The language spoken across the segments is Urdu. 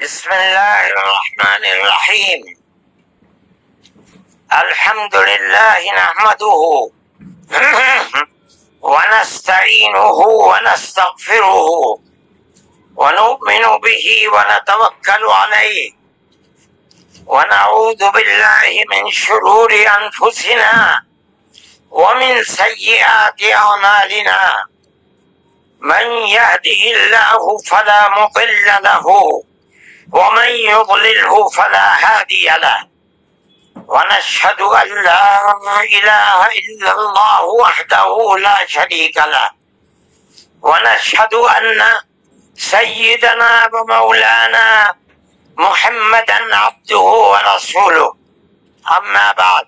بسم اللہ الرحمن الرحیم الحمد للہ نحمده ونستعینه ونستغفره ونؤمن به ونتوکل علیہ ونعوذ باللہ من شرور انفسنا ومن سیئات اعمالنا من يهده الله فلا مضل له ومن يضلله فلا هادي له ونشهد أن لا إله إلا الله وحده لا شريك له ونشهد أن سيدنا ومولانا محمدا عبده ورسوله أما بعد.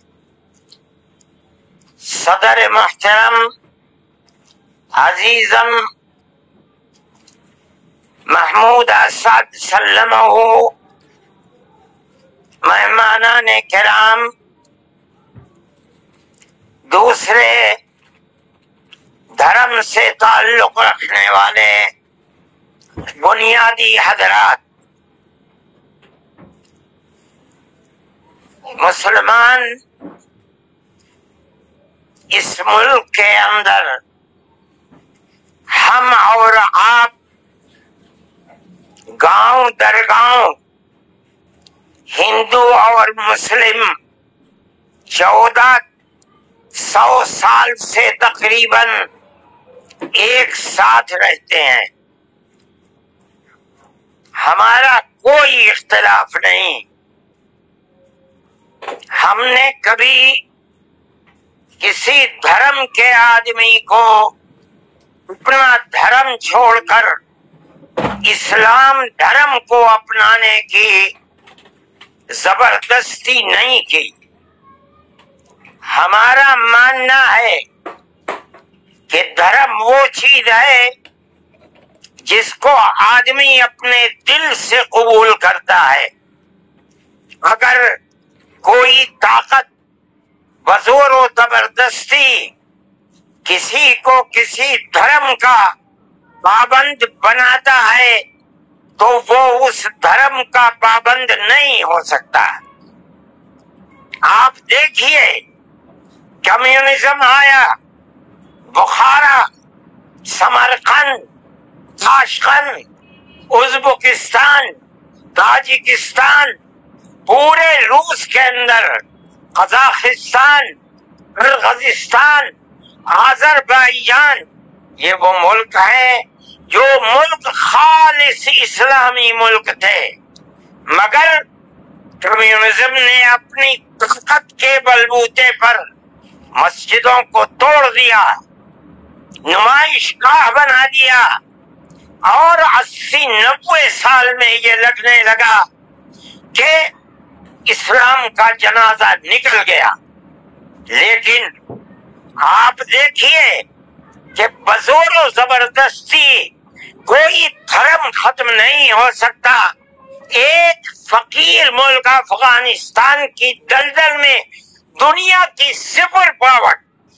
صدر محترم عزیزم محمود اسعد سلمہ، مہمانان کرام، دوسرے دھرم سے تعلق رکھنے والے بنیادی حضرات، مسلمان اس ملک کے اندر ہم اور آپ گاؤں در گاؤں، ہندو اور مسلم 1400 سال سے تقریباً ایک ساتھ رہتے ہیں. ہمارا کوئی اختلاف نہیں. ہم نے کبھی کسی دھرم کے آدمی کو اپنا دھرم چھوڑ کر اسلام دھرم کو اپنانے کی زبردستی نہیں کی. ہمارا ماننا ہے کہ دھرم وہ چیز ہے جس کو آدمی اپنے دل سے قبول کرتا ہے. اگر کوئی طاقت بزور و زبردستی کسی کو کسی دھرم کا پابند بناتا ہے تو وہ اس دھرم کا پابند نہیں ہو سکتا. آپ دیکھیے، کمیونزم آیا، Bukhara, Samarkand, Tashkent, Uzbekistan, Tajikistan, پورے روس کے اندر، قزاقستان، قرغیزستان، آذربائیجان، یہ وہ ملک ہیں جو ملک خالص اسلامی ملک تھے، مگر کمیونزم نے اپنی طاقت کے بلبوتے پر مسجدوں کو توڑ دیا، نمائش گاہ بنا دیا، اور 80-90 سال میں یہ لگنے لگا کہ اسلام کا جنازہ نکل گیا. لیکن آپ دیکھیے کہ بزور و زبردستی کوئی دھرم ختم نہیں ہو سکتا. ایک فقیر ملک افغانستان کی دلدل میں دنیا کی 0 پاور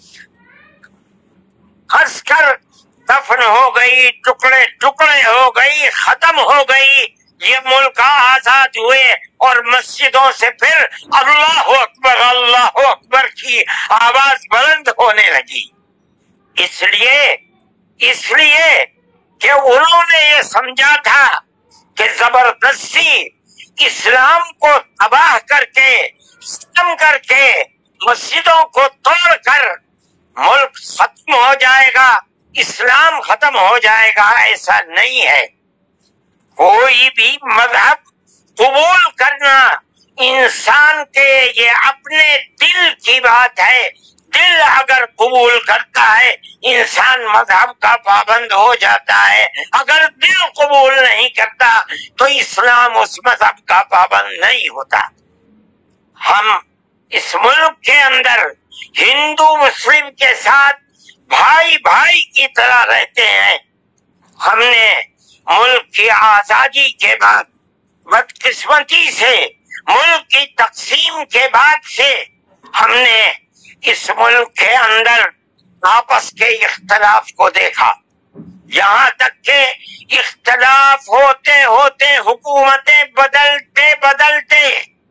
ہنس کر دفن ہو گئی، ٹکڑے ٹکڑے ہو گئی، ختم ہو گئی. یہ ملک آزاد ہوئے اور مسجدوں سے پھر اللہ اکبر کی آواز بلند ہونے لگی. اس لیے کہ انہوں نے یہ سمجھا تھا کہ زبردستی اسلام کو تباہ کر کے، ختم کر کے، مسجدوں کو توڑ کر ملک ختم ہو جائے گا، اسلام ختم ہو جائے گا. ایسا نہیں ہے. کوئی بھی مذہب قبول کرنا انسان کے یہ اپنے دل کی بات ہے. دل اگر قبول کرتا ہے انسان مذہب کا پابند ہو جاتا ہے. اگر دل قبول نہیں کرتا تو اسلام اس مذہب کا پابند نہیں ہوتا. ہم اس ملک کے اندر ہندو مسلم کے ساتھ بھائی بھائی کی طرح رہتے ہیں. ہم نے ملک کی آزادی کے بعد، بدقسمتی سے ملک کی تقسیم کے بعد سے، ہم نے اس ملک کے اندر آپس کے اختلاف کو دیکھا. یہاں تک کہ اختلاف ہوتے ہوتے حکومتیں بدلتے بدلتے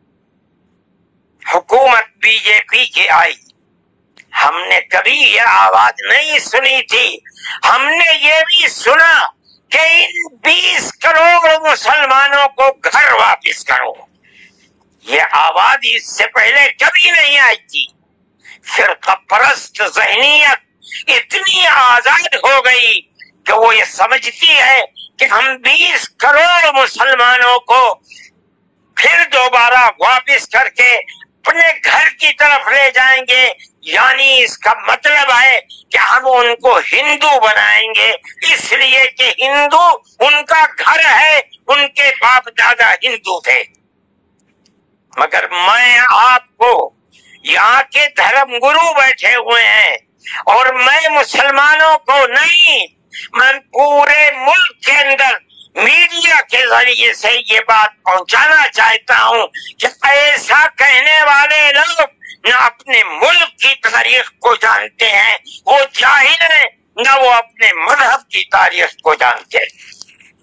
حکومت بی جے پی کی آئی. ہم نے کبھی یہ آواز نہیں سنی تھی. ہم نے یہ بھی سنا کہ ان 20 کروڑ مسلمانوں کو گھر واپس کرو. یہ آواز اس سے پہلے کبھی نہیں آئی تھی. فرقہ پرست ذہنیت اتنی آزاد ہو گئی کہ وہ یہ سمجھتی ہے کہ ہم 20 کروڑ مسلمانوں کو پھر دوبارہ واپس کر کے اپنے گھر کی طرف لے جائیں گے. یعنی اس کا مطلب ہے کہ ہم ان کو ہندو بنائیں گے، اس لیے کہ ہندو ان کا گھر ہے، ان کے باپ دادا ہندو تھے. مگر میں آپ کو، یہاں کے دھرم گرو بیٹھے ہوئے ہیں اور میں مسلمانوں کو نہیں، میں پورے ملک کے اندر میڈیا کے ذریعے سے یہ بات پہنچانا چاہتا ہوں کہ ایسا کہنے والے لوگ نہ اپنے ملک کی تاریخ کو جانتے ہیں، وہ جاہل ہیں، نہ وہ اپنے مذہب کی تاریخ کو جانتے ہیں.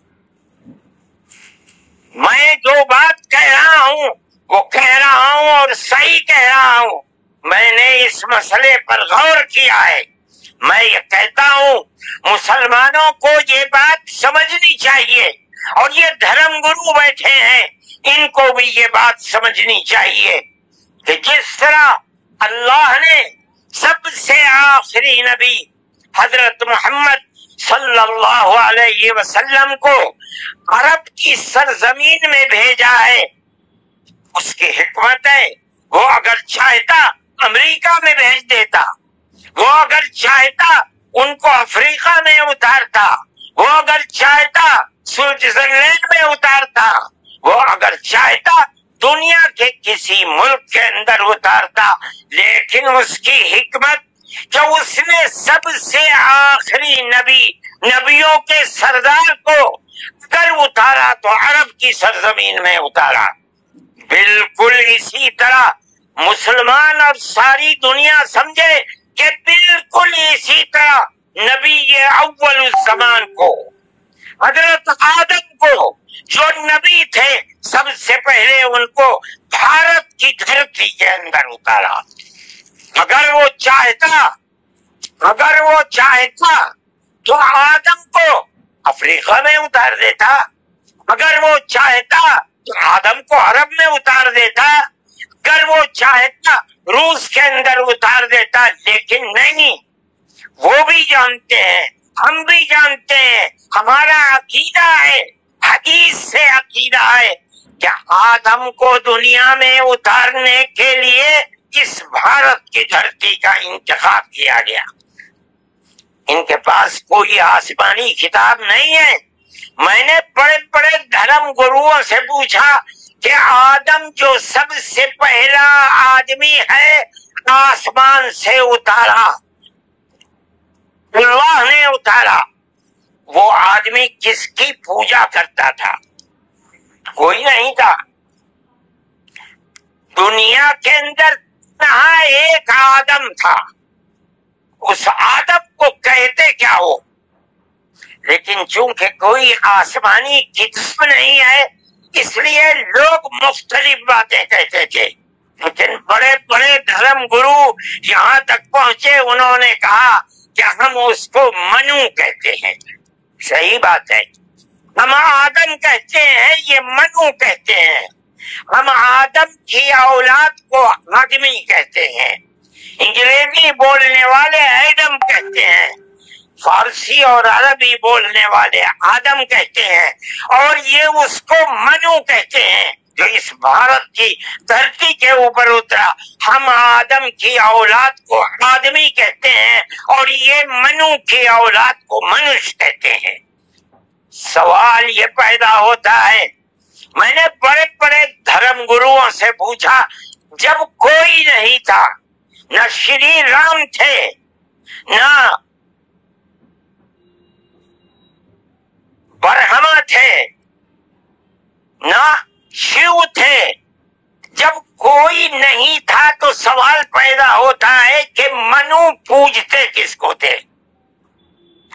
میں جو بات کہہ رہا ہوں وہ کہہ رہا ہوں اور صحیح کہہ رہا ہوں. میں نے اس مسئلے پر غور کیا ہے. میں یہ کہتا ہوں مسلمانوں کو یہ بات سمجھنی چاہیے، اور یہ دھرم گرو بیٹھے ہیں ان کو بھی یہ بات سمجھنی چاہیے کہ جس طرح اللہ نے سب سے آخری نبی حضرت محمد صلی اللہ علیہ وسلم کو عرب کی سرزمین میں بھیجا ہے، اس کی حکمت ہے. وہ اگر چاہتا امریکہ میں بھیج دیتا، وہ اگر چاہتا ان کو افریقہ میں اتارتا، وہ اگر چاہتا سوئٹزرلینڈ میں اتارتا، وہ اگر چاہتا دنیا کے کسی ملک کے اندر اتارتا. لیکن اس کی حکمت کہ اس نے سب سے آخری نبیوں کے سردار کو اگر اتارا تو عرب کی سرزمین میں اتارا. بالکل اسی طرح مسلمان اور ساری دنیا سمجھے کہ بالکل اسی طرح نبی اول الزمان کو، حضرت آدم کو جو نبی تھے، سب سے پہلے ان کو بھارت کی دھرتی کے اندر اتارا. اگر وہ چاہتا تو آدم کو افریقہ میں اتار دیتا، اگر وہ چاہتا تو آدم کو عرب میں اتار دیتا، اگر وہ چاہتا روس کے اندر اتار دیتا. لیکن نہیں، وہ بھی جانتے ہیں، ہم بھی جانتے ہیں، ہمارا عقیدہ ہے، حدیث سے عقیدہ ہے کہ آدم کو دنیا میں اتارنے کے لیے اس بھارت کی دھرتی کا انتخاب کیا گیا. ان کے پاس کوئی آسمانی کتاب نہیں ہے. میں نے بڑے بڑے دھرم گروؤں سے پوچھا کہ آدم جو سب سے پہلا آدمی ہے آسمان سے اتارا، اللہ نے اتارا، وہ آدمی کس کی پوجا کرتا تھا؟ کوئی نہیں تھا. دنیا کے اندر یہاں ایک آدم تھا. اس آدم کو کہتے کیا ہو؟ لیکن چونکہ کوئی آسمانی کتاب نہیں ہے اس لیے لوگ مختلف باتیں کہتے تھے. لیکن بڑے بڑے دھرم گرو یہاں تک پہنچے، انہوں نے کہا کہ ہم اس کو منو کہتے ہیں. صحیح بات ہے، ہم آدم کہتے ہیں، یہ منو کہتے ہیں. ہم آدم کی اولاد کو آدمی کہتے ہیں. انگریزی بولنے والے ایڈم کہتے ہیں، فارسی اور عربی بولنے والے آدم کہتے ہیں، اور یہ اس کو منو کہتے ہیں جو اس بھارت کی دھرتی کے اوپر اترا. ہم آدم کی اولاد کو آدمی کہتے ہیں اور یہ منو کی اولاد کو منش کہتے ہیں. سوال یہ پیدا ہوتا ہے، میں نے بڑے بڑے دھرم گروؤں سے پوچھا، جب کوئی نہیں تھا، نہ شری رام تھے، نہ برہما تھے، نہ شیو تھے، جب کوئی نہیں تھا تو سوال پیدا ہوتا ہے کہ منو پوجتے کس کو تھے؟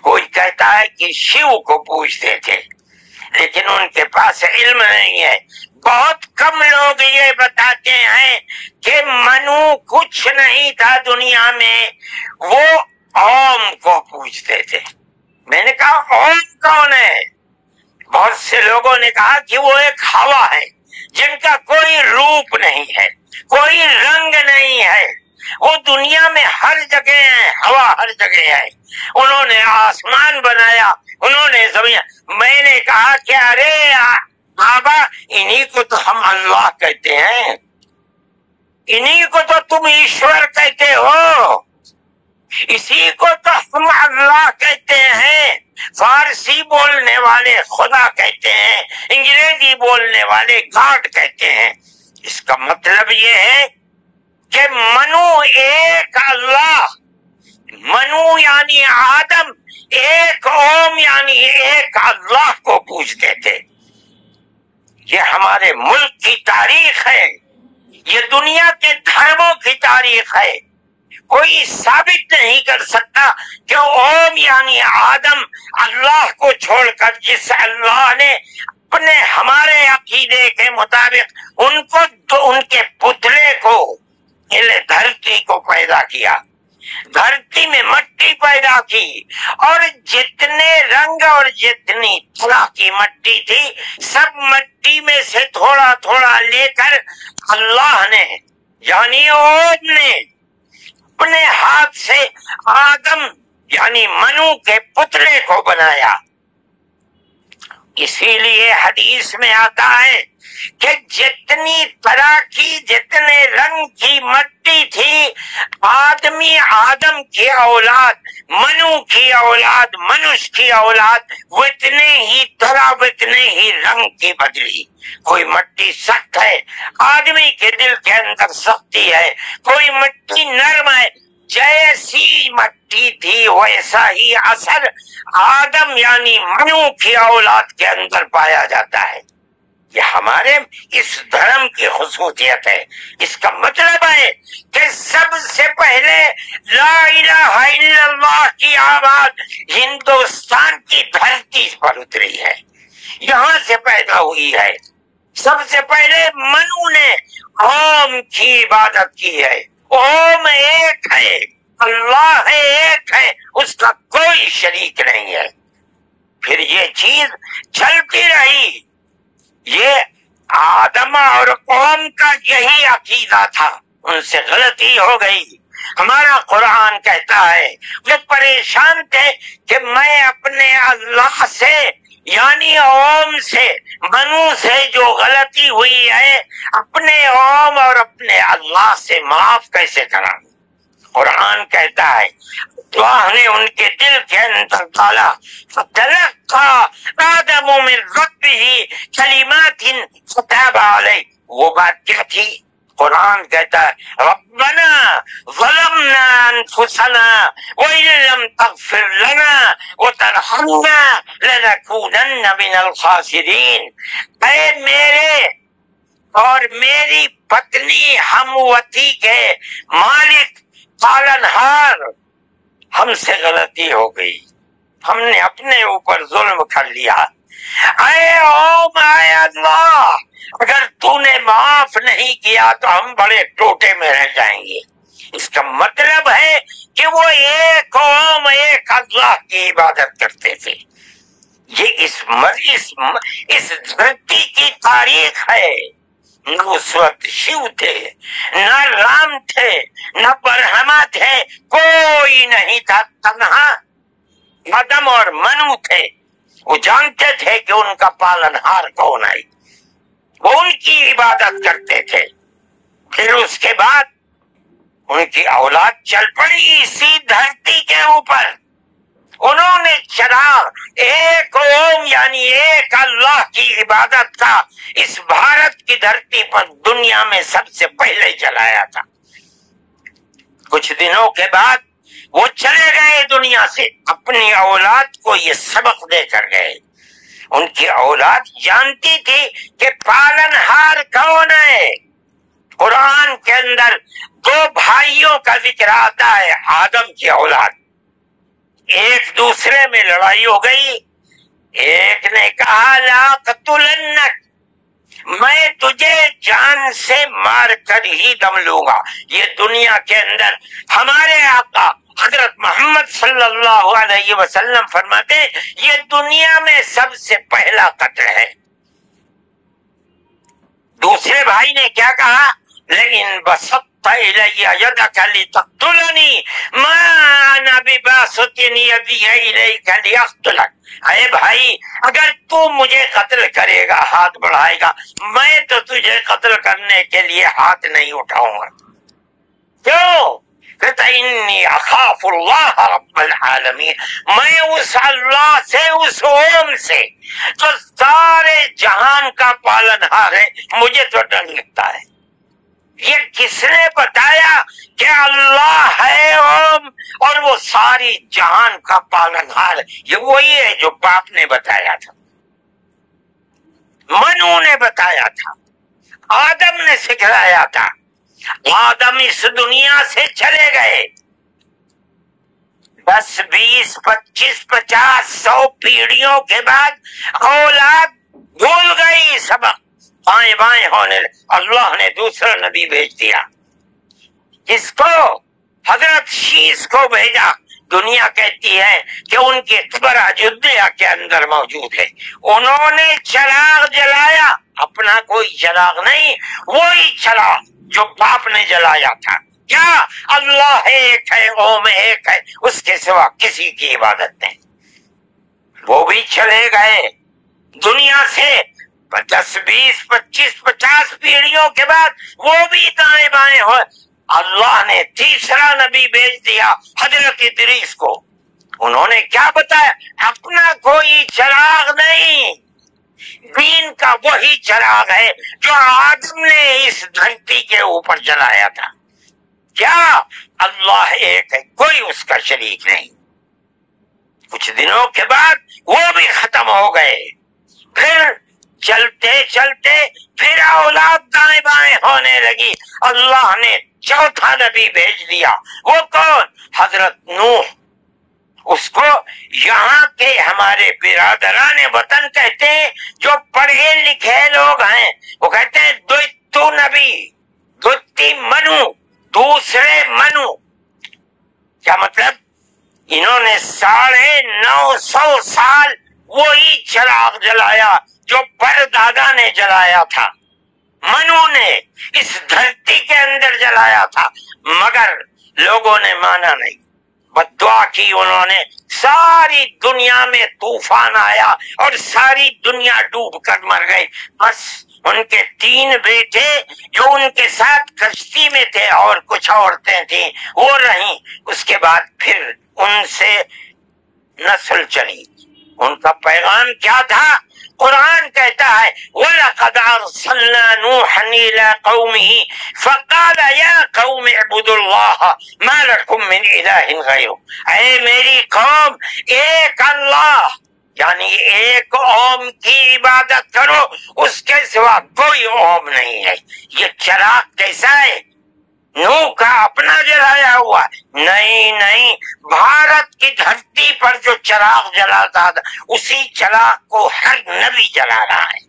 کوئی کہتا ہے کہ شیو کو پوجتے تھے، لیکن ان کے پاس علم نہیں ہے۔ بہت کم لوگ یہ بتاتے ہیں کہ منو کچھ نہیں تھا دنیا میں، وہ اوم کو پوجتے تھے۔ میں نے کہا اوم کون ہے؟ بہت سے لوگوں نے کہا کہ وہ ایک ہوا ہے جن کا کوئی روپ نہیں ہے، کوئی رنگ نہیں ہے، وہ دنیا میں ہر جگہ ہے، ہوا ہر جگہ ہے۔ انہوں نے آسمان بنایا، انہوں نے زمین۔ میں نے کہا کہ ارے بابا، انہی کو تو ہم اللہ کہتے ہیں، انہی کو تو تم ایشور کہتے ہو، اسی کو تو ہم اللہ کہتے ہیں۔ فارسی بولنے والے خدا کہتے ہیں، انگریزی بولنے والے گاڈ کہتے ہیں۔ اس کا مطلب یہ ہے کہ منو ایک اللہ، منو یعنی آدم، ایک اوم یعنی ایک اللہ کو پوجتے تھے۔ یہ ہمارے ملک کی تاریخ ہے، یہ دنیا کے دھرموں کی تاریخ ہے۔ کوئی ثابت نہیں کر سکتا کہ اوم یعنی آدم اللہ کو چھوڑ کر جس اللہ نے اپنے ہمارے عقیدے کے مطابق ان کو تو ان کے پتلے کو دھرتی کو پیدا کیا، دھرتی میں مٹی پیدا کی، اور جتنے رنگ اور جتنی طرح کی مٹی تھی سب مٹی میں سے تھوڑا تھوڑا لے کر اللہ نے یعنی اوم نے اپنے ہاتھ سے آدم یعنی منو کے پتلے کو بنایا۔ اسی لیے حدیث میں آتا ہے کہ جتنی طرح کی جتنے رنگ کی مٹی تھی، آدمی آدم کی اولاد، منو کی اولاد، منش کی اولاد اتنے ہی طرح اتنے ہی رنگ کی بدلی۔ کوئی مٹی سخت ہے، آدمی کے دل کے اندر سختی ہے، کوئی مٹی نرم ہے، جیسی مٹی تھی ویسا ہی اثر آدم یعنی منو کی اولاد کے اندر پایا جاتا ہے۔ یہ ہمارے اس دھرم کی خصوصیت ہے۔ اس کا مطلب ہے کہ سب سے پہلے لا الہ الا اللہ کی آواز ہندوستان کی دھرتی پر اتری ہے، یہاں سے پیدا ہوئی ہے۔ سب سے پہلے منو نے اوم کی عبادت کی ہے۔ اوم ایک ہے، اللہ ہے، ایک ہے، اس کا کوئی شریک نہیں ہے۔ پھر یہ چیز چلتی رہی۔ یہ آدم اور قوم کا یہی عقیدہ تھا، ان سے غلطی ہو گئی۔ ہمارا قرآن کہتا ہے وہ پریشان تھے کہ میں اپنے اللہ سے یعنی اوم سے، منو سے جو غلطی ہوئی ہے اپنے اوم اور اپنے اللہ سے معاف کیسے کراں۔ قرآن کہتا ہے اللہ نے ان کے دل کے اندر ڈالا، فَتَلَقَّى آدَمُ مِن رَبِّهِ كَلِمَاتٍ فَتَابَ عَلَيْهِ۔ وہ بات کیا تھی؟ قرآن کہتا ہے ربنا ظلمنا انفسنا وَإِن لَّمْ تَغْفِرْ لَنَا وَتَرْحَمْنَا لَنَكُونَنَّ مِنَ الْخَاسِرِينَ۔ اے میرے اور میری پتنی ہموتی کے مالک پالنہار، ہم سے غلطی ہو گئی، ہم نے اپنے اوپر ظلم کر لیا۔ اے اوم، اے اللہ، اگر تو نے معاف نہیں کیا تو ہم بڑے ٹوٹے میں رہ جائیں گے۔ اس کا مطلب ہے کہ وہ ایک اوم، ایک اللہ کی عبادت کرتے تھے۔ یہ اس دھرتی کی تاریخ ہے۔ نہ اس وقت شیو تھے، نہ رام تھے، نہ برہما تھے، کوئی نہیں تھا، تنہا آدم اور منو تھے۔ وہ جانتے تھے کہ ان کا پالنہار کون ہے، وہ ان کی عبادت کرتے تھے۔ پھر اس کے بعد ان کی اولاد چل پڑی اسی دھرتی کے اوپر، انہوں نے چراغ ایک اوم یعنی ایک اللہ کی عبادت کا اس بھارت کی دھرتی پر دنیا میں سب سے پہلے جلایا تھا۔ کچھ دنوں کے بعد وہ چلے گئے دنیا سے، اپنی اولاد کو یہ سبق دے کر گئے۔ ان کی اولاد جانتی تھی کہ پالنہار کون ہے۔ قرآن کے اندر دو بھائیوں کا ذکر آتا ہے، آدم کی اولاد، ایک دوسرے میں لڑائی ہو گئی. ایک نے کہا لا قتلنک، میں تجھے جان سے مار کر ہی دم لوں گا. یہ دنیا کے اندر ہمارے آقا حضرت محمد صلی اللہ علیہ وسلم فرماتے یہ دنیا میں سب سے پہلا قتل ہے. دوسرے بھائی نے کیا کہا؟ لیکن بسطت الی یدک لتقتلنی ما انا بباسط یدی الیک لیقتلک. اے بھائی اگر تو مجھے قتل کرے گا، ہاتھ بڑھائے گا، میں تو تجھے قتل کرنے کے لیے ہاتھ نہیں اٹھاؤں گا. کیوں؟ کہتا انی اخاف اللہ رب العالمین، میں اس اللہ سے، اس اوم سے جو سارے جہان کا پالنہار ہے، مجھے تو ڈر لگتا ہے. یہ کس نے بتایا کہ اللہ ہے اوم اور وہ ساری جہان کا پالنہار؟ یہ وہی ہے جو باپ نے بتایا تھا، منو نے بتایا تھا، آدم نے سکھلایا تھا. آدم اس دنیا سے چلے گئے، 10 20 25 50 100 پیڑھیوں کے بعد اولاد بھول گئی سبق، بائیں بائیں ہونے. اللہ نے دوسرا نبی بھیج دیا. جس کو؟ حضرت شیس کو بھیجا. دنیا کہتی ہے کہ ان کی قبر اجودھیا کے اندر موجود ہے. انہوں نے چراغ جلایا، اپنا کوئی چراغ نہیں، وہی چراغ جو باپ نے جلایا تھا. کیا؟ اللہ ایک ہے، اوم ایک ہے، اس کے سوا کسی کی عبادت نہیں. وہ بھی چلے گئے دنیا سے 10 20 25 50 پیڑھیوں کے بعد، وہ بھی دائیں بائیں ہوئے. اللہ نے تیسرا نبی بھیج دیا حضرت ادریس کو. انہوں نے کیا بتایا؟ اپنا کوئی چراغ نہیں، دین کا وہی چراغ ہے جو آدم نے اس دھرتی کے اوپر جلایا تھا. کیا؟ اللہ ایک ہے، کوئی اس کا شریک نہیں. کچھ دنوں کے بعد وہ بھی ختم ہو گئے. پھر چلتے چلتے پھر اولاد دائیں بائیں ہونے لگی. اللہ نے چوتھا نبی بھیج دیا. وہ کون؟ حضرت نوح. اس کو یہاں کے ہمارے برادران وطن کہتے ہیں، جو پڑھے لکھے لوگ ہیں وہ کہتے ہیں دوتو نبی، دوتی منو، دوسرے منو. کیا مطلب؟ انہوں نے 950 سال وہی چراغ جلایا جو پردادا نے جلایا تھا، منو نے اس دھرتی کے اندر جلایا تھا، مگر لوگوں نے مانا نہیں. بددعا کی انہوں نے. ساری دنیا میں طوفان آیا اور ساری دنیا ڈوب کر مر گئی. بس ان کے 3 بیٹے جو ان کے ساتھ کشتی میں تھے اور کچھ عورتیں تھیں وہ رہیں. اس کے بعد پھر ان سے نسل چلی. ان کا پیغام کیا تھا؟ قرآن کہتا ہے وَلَقَدْ أَرْسَلْنَا نُوحًا إِلَىٰ قَوْمِهِ فَقَالَ يَا قَوْمِ اعْبُدُوا اللَّهَ مَا لَكُم مِّنْ إِلَٰهٍ غَيْرُهُ. اے میری قوم، ایک اللہ یعنی ایک اوم کی عبادت کرو، اس کے سوا کوئی اوم نہیں ہے. یہ چراغ کیسا ہے؟ نوح کا اپنا جلایا ہوا؟ نہیں، بھارت کی دھرتی پر جو چراغ جلاتا تھا اسی چراغ کو ہر نبی جلا رہا ہے.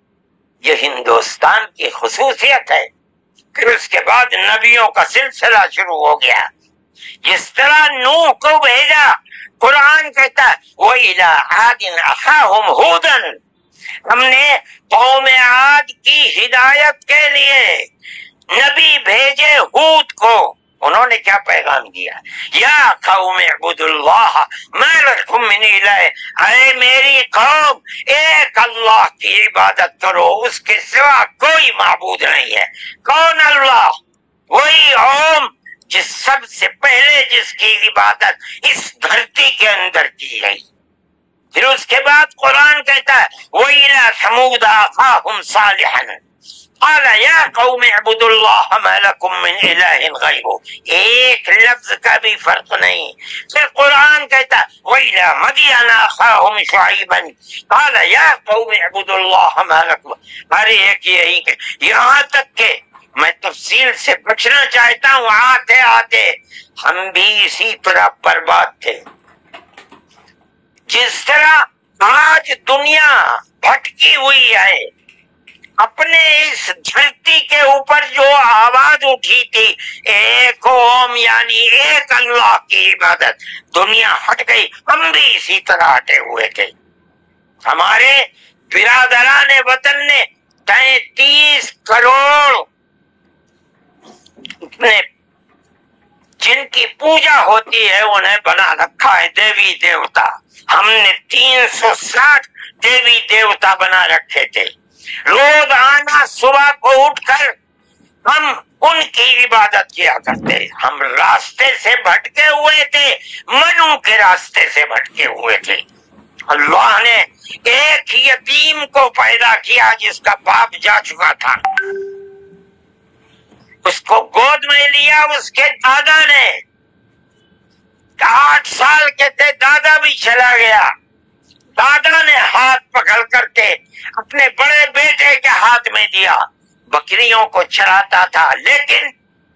یہ ہندوستان کی خصوصیت ہے. پھر اس کے بعد نبیوں کا سلسلہ شروع ہو گیا. جس طرح نوح کو بھیجا، قرآن کہتا ہے وَإِلَىٰ عَادٍ أَخَاهُمْ هُودًا، ہم نے قوم عاد کی ہدایت کے لیے نبی بھیجے ہود کو. انہوں نے کیا پیغام دیا؟ یا قوم اعبدوا اللہ ما لکم من الہ، اے میری قوم ایک اللہ کی عبادت کرو، اس کے سوا کوئی معبود نہیں ہے. کون اللہ؟ وہی اوم جس سب سے پہلے جس کی عبادت اس دھرتی کے اندر کی گئی. پھر اس کے بعد قرآن کہتا ہے وَإِلَىٰ ثَمُودَ أَخَاهُمْ صَالِحًا قَالَ يَا قَوْمِ اعْبُدُوا اللَّهَ مَا لَكُم مِّنْ إِلَٰهٍ غَيْرُهُ. ایک لفظ کا بھی فرق نہیں. پھر قرآن کہتا ہے وَإِلَىٰ مَدْيَنَ أَخَاهُمْ شُعَيْبًا قَالَ يَا قَوْمِ اعْبُدُوا اللَّهَ مَا لَكُم. ہر ایک یہی کہ یہاں تک کہ میں تفصیل سے بچنا چاہتا ہوں، آتے آتے ہم بھی اسی طرح برباد تھے. جس طرح آج دنیا بھٹکی ہوئی ہے، اپنے اس دھرتی کے اوپر جو آواز اٹھی تھی ایک قوم یعنی ایک اللہ کی عبادت، دنیا ہٹ گئی، ہم بھی اسی طرح ہٹے ہوئے تھے۔ ہمارے برادران وطن نے 33 کروڑ نے جن کی پوجا ہوتی ہے انہیں بنا رکھا ہے دیوی دیوتا، ہم نے 360 دیوی دیوتا بنا رکھے تھے۔ روز آنا صبح کو اٹھ کر ہم ان کی عبادت کیا کرتے، ہم راستے سے بھٹکے ہوئے تھے، منو کے راستے سے بھٹکے ہوئے تھے۔ اللہ نے ایک یتیم کو پیدا کیا جس کا باپ جا چکا تھا، اس کو گود میں لیا اس کے دادا نے، 8 سال کے تھے، دادا بھی چلا گیا، دادا نے ہاتھ پکڑ کر کے اپنے بڑے بیٹے کے ہاتھ میں دیا، بکریوں کو چراتا تھا، لیکن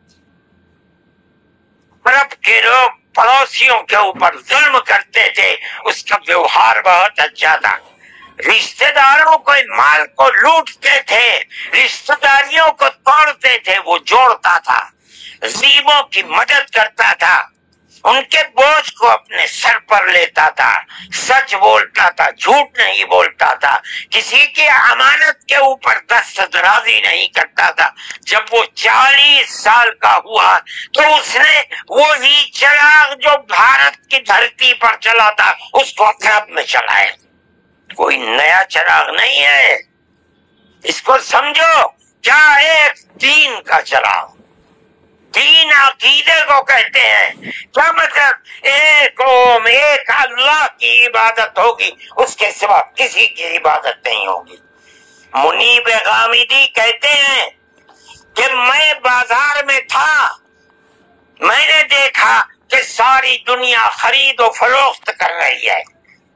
عرب کے لوگ پڑوسیوں کے اوپر ظلم کرتے تھے، اس کا ویوہار بہت اچھا تھا، رشتہ داروں کو مال کو لوٹتے تھے، رشتہ داریوں کو توڑتے تھے، وہ جوڑتا تھا، غریبوں کی مدد کرتا تھا، ان کے بوجھ کو اپنے سر پر لیتا تھا، سچ بولتا تھا، جھوٹ نہیں بولتا تھا، کسی کی امانت کے اوپر دست درازی نہیں کرتا تھا۔ جب وہ 40 سال کا ہوا تو اس نے وہی چراغ جو بھارت کی دھرتی پر چلا تھا اس کو عرب میں چلایا، کوئی نیا چراغ نہیں ہے، اس کو سمجھو، کیا ایک دین کا چراغ، دین عقیدے کو کہتے ہیں، کیا مطلب ایک قوم ایک اللہ کی عبادت ہوگی، اس کے سوا کسی کی عبادت نہیں ہوگی۔ منیب غامدی کہتے ہیں کہ میں بازار میں تھا، میں نے دیکھا کہ ساری دنیا خرید و فروخت کر رہی ہے،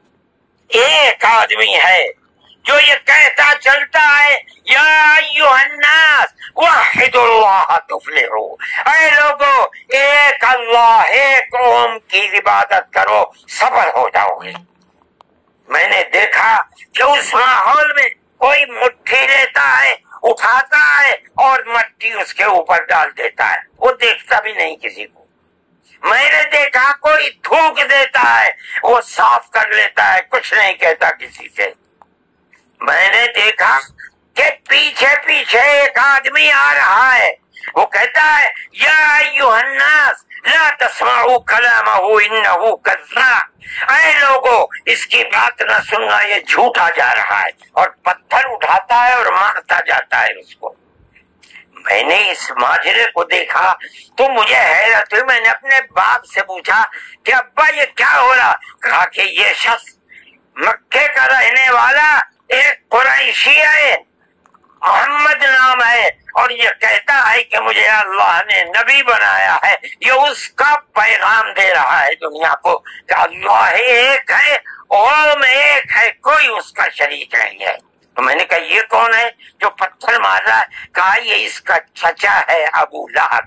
ایک آدمی ہے جو یہ کہتا چلتا ہے یا ایھا الناس وحدوا اللہ تفلحوا، اے لوگو ایک اللہ ایک قوم کی عبادت کرو سفل ہو جاؤ گے۔ میں نے دیکھا کہ اس ماحول میں کوئی مٹھی لیتا ہے، اٹھاتا ہے اور مٹی اس کے اوپر ڈال دیتا ہے، وہ دیکھتا بھی نہیں کسی کو۔ میں نے دیکھا کوئی تھوک دیتا ہے، وہ صاف کر لیتا ہے، کچھ نہیں کہتا کسی سے۔ میں نے دیکھا کہ پیچھے پیچھے ایک آدمی آ رہا ہے، وہ کہتا ہے یا ایھا الناس لا تسمعوا کلامہ انہ کذاب، اے لوگو اس کی بات نہ سننا، یہ جھوٹا جا رہا ہے، اور پتھر اٹھاتا ہے اور مارتا جاتا ہے اس کو۔ میں نے اس ماجرے کو دیکھا تو مجھے حیرت ہوئی، میں نے اپنے باپ سے پوچھا کہ ابا یہ کیا ہو رہا؟ کہا کہ یہ شخص مکے کا رہنے والا ایک قریشی ہے، محمد نام ہے، اور یہ کہتا ہے کہ مجھے اللہ نے نبی بنایا ہے، یہ اس کا پیغام دے رہا ہے دنیا کو کہ اللہ ایک ہے، قوم ایک ہے، کوئی اس کا شریک نہیں ہے۔ تو میں نے کہا یہ کون ہے جو پتھر مار رہا ہے؟ کہا یہ اس کا چچا ہے ابو لہب۔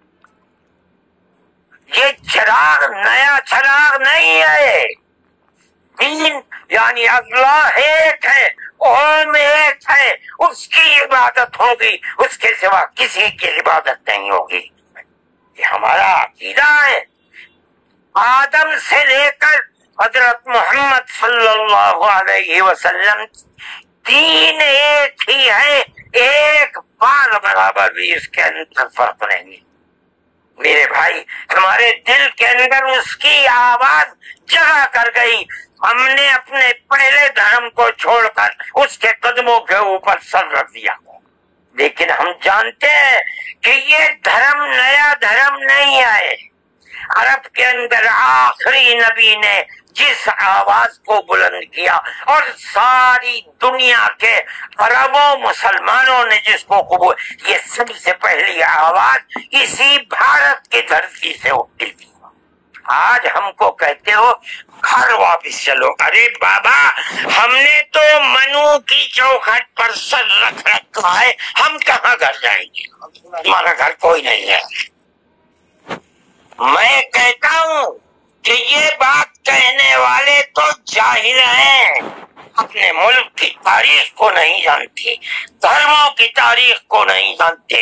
یہ چراغ نیا چراغ نہیں ہے، دین یعنی اللہ ایک ہے، قوم ایک ہے، اس کی عبادت ہوگی، اس کے سوا کسی کی عبادت نہیں ہوگی۔ یہ ہمارا عقیدہ ہے، آدم سے لے کر حضرت محمد صلی اللہ علیہ وسلم دین ایک ہی ہے، ایک بال برابر بھی اس کے اندر فرق نہیں۔ میرے بھائی ہمارے دل کے اندر اس کی آواز جگہ کر گئی، ہم نے اپنے پہلے دھرم کو چھوڑ کر اس کے قدموں کے اوپر سر رکھ دیا، لیکن ہم جانتے ہیں کہ یہ دھرم نیا دھرم نہیں ہے۔ عرب کے اندر آخری نبی نے جس آواز کو بلند کیا اور ساری دنیا کے عربوں مسلمانوں نے جس کو قبول، یہ سب سے پہلی آواز اسی بھارت کی دھرتی سے اٹھی تھی۔ آج ہم کو کہتے ہو گھر واپس چلو، ارے بابا ہم نے تو منو کی چوکھٹ پر سر رکھ رکھا ہے، ہم کہاں گھر جائیں گے؟ ہمارا گھر کوئی نہیں ہے۔ میں کہتا ہوں کہ یہ بات کہنے والے تو جاہل ہیں، اپنے ملک کی تاریخ کو نہیں جانتے، دھرموں کی تاریخ کو نہیں جانتے۔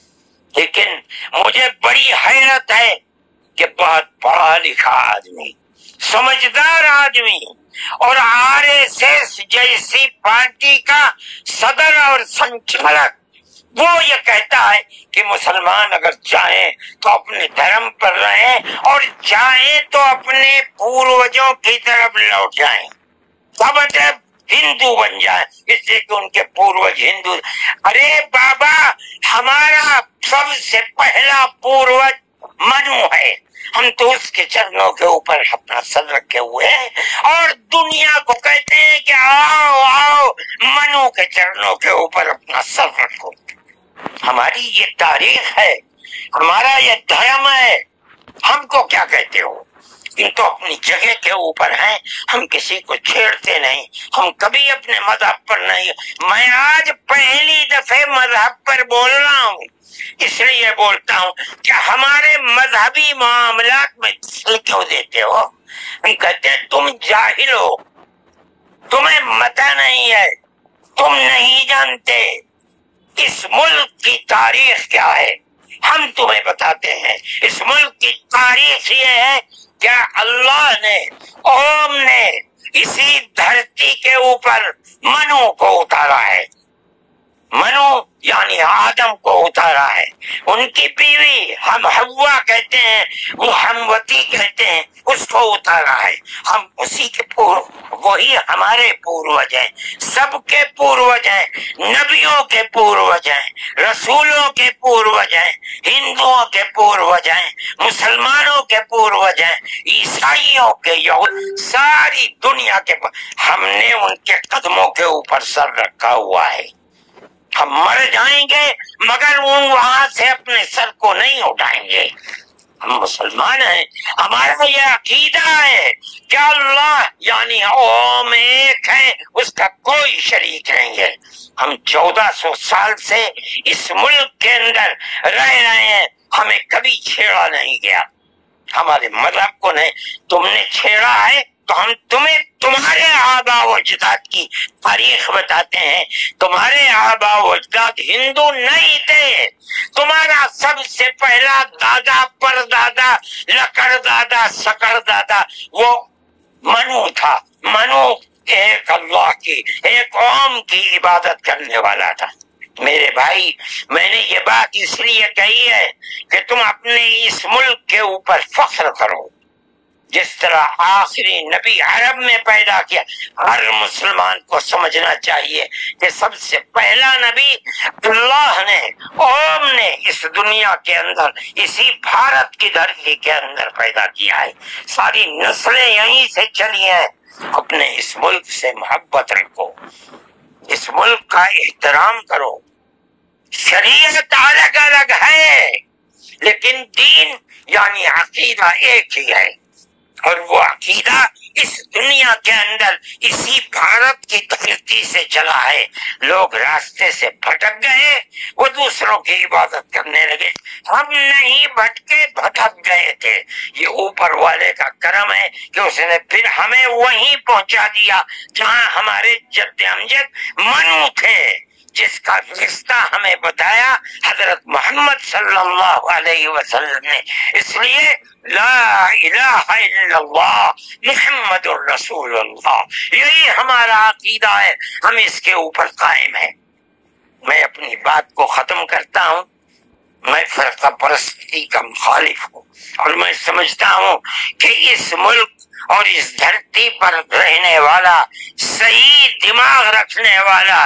لیکن مجھے بڑی حیرت ہے کہ بہت پڑھا لکھا آدمی، سمجھدار آدمی اور RSS جیسی پارٹی کا صدر اور سنچالک، وہ یہ کہتا ہے کہ مسلمان اگر چاہیں تو اپنے دھرم پر رہیں اور چاہیں تو اپنے پوروجوں کی طرف لوٹ جائیں، مطلب ہندو بن جائیں، اس لیے کہ ان کے پوروج ہندو۔ ارے بابا، ہمارا سب سے پہلا پوروج منو ہے، ہم تو اس کے چرنوں کے اوپر اپنا سر رکھے ہوئے ہیں اور دنیا کو کہتے ہیں کہ آؤ آؤ منو کے چرنوں کے اوپر اپنا سر رکھو۔ ہماری یہ تاریخ ہے، ہمارا یہ دھرم ہے، ہم کو کیا کہتے ہو؟ ان تو اپنی جگہ کے اوپر ہیں، ہم کسی کو چھیڑتے نہیں، ہم کبھی اپنے مذہب پر نہیں۔ میں آج پہلی دفعہ مذہب پر بول رہا ہوں، اس لیے بولتا ہوں کہ ہمارے مذہبی معاملات میں دخل کیوں دیتے ہو؟ ہم کہتے ہیں تم جاہل ہو، تمہیں پتہ نہیں ہے، تم نہیں جانتے اس ملک کی تاریخ کیا ہے۔ ہم تمہیں بتاتے ہیں اس ملک کی تاریخ یہ ہے کہ اللہ نے، اوم نے اسی دھرتی کے اوپر منو کو اتارا ہے، منو یعنی آدم کو اتارا ہے، ان کی بیوی ہم حوا کہتے ہیں، وہ ہموتی کہتے ہیں، اس کو اتارا ہے۔ ہم اسی کے وہی ہمارے پوروج ہیں، سب کے پوروج ہیں، نبیوں کے پوروج ہیں، رسولوں کے پوروج ہیں، ہندوؤں کے پوروج ہیں، مسلمانوں کے پوروج ہیں، عیسائیوں کے، ساری دنیا کے، ہم نے ان کے قدموں کے اوپر سر رکھا ہوا ہے۔ ہم مر جائیں گے مگر وہاں سے اپنے سر کو نہیں اٹھائیں گے۔ ہم مسلمان ہیں، ہمارا یہ عقیدہ ہے کہ اللہ یعنی اوم ایک ہے، اس کا کوئی شریک نہیں ہے۔ ہم 1400 سال سے اس ملک کے اندر رہ رہے ہیں، ہمیں کبھی چھیڑا نہیں گیا، ہمارے مذہب کو نہیں۔ تم نے چھیڑا ہے تو ہم تمہیں تمہارے آباء و اجداد کی تاریخ بتاتے ہیں۔ تمہارے آباء و اجداد ہندو نہیں تھے، تمہارا سب سے پہلا دادا پردادا لکڑ دادا سکڑ دادا وہ منو تھا۔ منو ایک اللہ کی، ایک قوم کی عبادت کرنے والا تھا۔ میرے بھائی، میں نے یہ بات اس لیے کہی ہے کہ تم اپنے اس ملک کے اوپر فخر کرو، جس طرح آخری نبی عرب میں پیدا کیا۔ ہر مسلمان کو سمجھنا چاہیے کہ سب سے پہلا نبی اللہ نے، اوم نے اس دنیا کے اندر، اسی بھارت کی دھرتی کے اندر پیدا کیا ہے۔ ساری نسلیں یہیں سے چلی ہیں۔ اپنے اس ملک سے محبت رکھو، اس ملک کا احترام کرو۔ شریعت الگ الگ ہے لیکن دین یعنی عقیدہ ایک ہی ہے، اور وہ عقیدہ اس دنیا کے اندر اسی بھارت کی دھرتی سے چلا ہے۔ لوگ راستے سے بھٹک گئے، وہ دوسروں کی عبادت کرنے لگے، ہم نہیں بھٹکے، بھٹک گئے تھے۔ یہ اوپر والے کا کرم ہے کہ اس نے پھر ہمیں وہیں پہنچا دیا جہاں ہمارے جد امجد منو تھے، جس کا رشتہ ہمیں بتایا حضرت محمد صلی اللہ علیہ وسلم نے۔ اس لیے لا الہ الا اللہ محمد الرسول اللہ، یہی ہمارا عقیدہ ہے، ہم اس کے اوپر قائم ہیں۔ میں اپنی بات کو ختم کرتا ہوں۔ میں فرقہ پرستی کا مخالف ہوں، اور میں سمجھتا ہوں کہ اس ملک اور اس دھرتی پر رہنے والا، صحیح دماغ رکھنے والا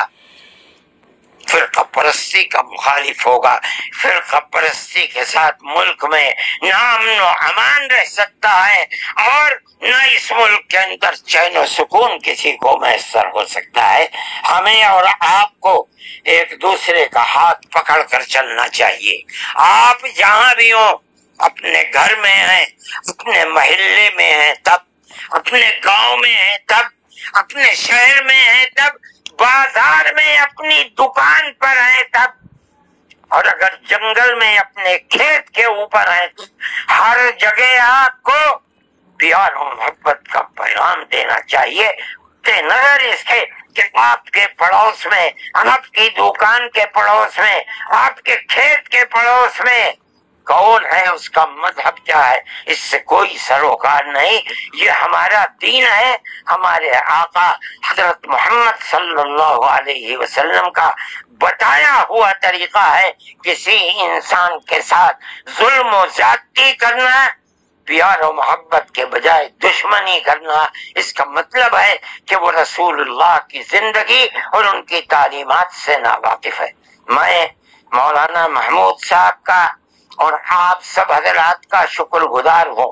فرقہ پرستی کا مخالف ہوگا۔ فرقہ پرستی کے ساتھ ملک میں نہ امن و امان رہ سکتا ہے، اور نہ اس ملک کے اندر چین و سکون کسی کو میسر ہو سکتا ہے۔ ہمیں اور آپ کو ایک دوسرے کا ہاتھ پکڑ کر چلنا چاہیے۔ آپ جہاں بھی ہوں، اپنے گھر میں ہیں، اپنے محلے میں ہیں تب، اپنے گاؤں میں ہیں تب، اپنے شہر میں ہیں تب، بازار میں اپنی دکان پر ہیں تب، اور اگر جنگل میں اپنے کھیت کے اوپر ہیں تو ہر جگہ آپ کو پیار و محبت کا پیغام دینا چاہیے، نظر اس کے کہ آپ کے پڑوس میں، آپ کی دکان کے پڑوس میں، آپ کے کھیت کے پڑوس میں کون ہے، اس کا مذہب کیا ہے، اس سے کوئی سروکار نہیں۔ یہ ہمارا دین ہے، ہمارے آقا حضرت محمد صلی اللہ علیہ وسلم کا بتایا ہوا طریقہ ہے۔ کسی انسان کے ساتھ ظلم و زیادتی کرنا، پیار و محبت کے بجائے دشمنی کرنا، اس کا مطلب ہے کہ وہ رسول اللہ کی زندگی اور ان کی تعلیمات سے ناواقف ہے۔ میں مولانا محمود صاحب کا اور آپ سب حضرات کا شکر گزار ہوں۔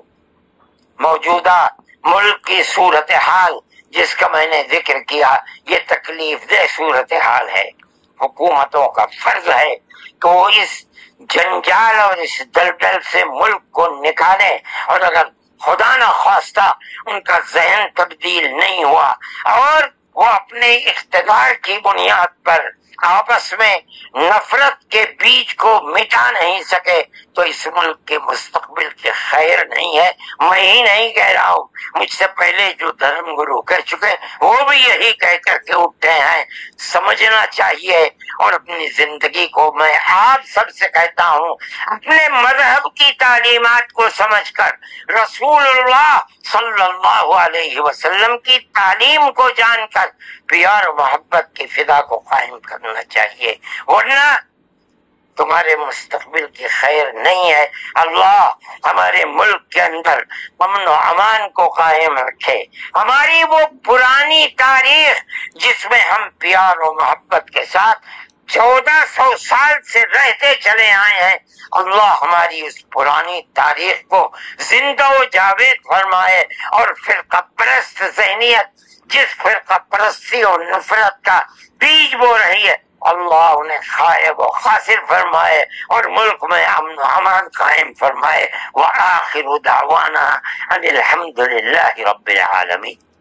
موجودہ ملک کی صورتحال جس کا میں نے ذکر کیا، یہ تکلیف دہ صورتحال ہے۔ حکومتوں کا فرض ہے کہ وہ اس جنجال اور اس دلدل سے ملک کو نکالے، اور اگر خدا نہ خواستہ ان کا ذہن تبدیل نہیں ہوا اور وہ اپنے اقتدار کی بنیاد پر آپس میں نفرت کے بیج کو مٹا نہیں سکے، تو اس ملک کے مستقبل کے خیر نہیں ہے۔ میں ہی نہیں کہہ رہا ہوں، مجھ سے پہلے جو دھرم گرو کہہ چکے وہ بھی یہی کہہ کر کے اٹھے ہیں۔ سمجھنا چاہیے، اور اپنی زندگی کو میں آپ سب سے کہتا ہوں، اپنے مذہب کی تعلیمات کو سمجھ کر، رسول اللہ صلی اللہ علیہ وسلم کی تعلیم کو جان کر پیار و محبت کی فضا کو قائم کرنا چاہیے، ورنہ تمہارے مستقبل کی خیر نہیں ہے۔ اللہ ہمارے ملک کے اندر امن و امان کو قائم رکھے۔ ہماری وہ پرانی تاریخ جس میں ہم پیار و محبت کے ساتھ 1400 سال سے رہتے چلے آئے ہیں، اللہ ہماری اس پرانی تاریخ کو زندہ و جاوید فرمائے، اور فرقہ پرست ذہنیت جس فرقہ پرستی اور نفرت کا بیج بو رہی ہے، اللہ انہیں خائب و خاسر فرمائے، اور ملک میں امن و امان قائم فرمائے۔ وآخر دعوانا ان الحمد للہ رب العالمین۔